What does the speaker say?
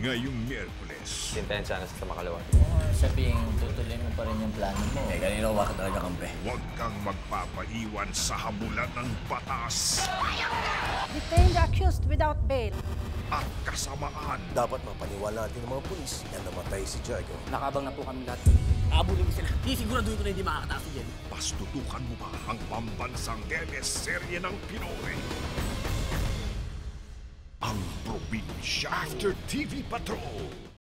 ngayong Miyerkules. Sintensya na sa makalawa. Sabihin, tutuloy mo pa rin yung plano mo. Kanina waka talaga kampe. Huwag kang magpapaiwan sa habulan ng batas Detain the accused without bail. at kasamaan. Dapat mapaniwala natin ng mga pulis na namatay si Jago. Nakabang na po kami lahat. Abulin mo sila. Sisiguraduhin ko na hindi makakataas yan. Pastutukan mo ba ang pambansang teleserye ng Pinoy? Ang Probinsya After TV Patrol.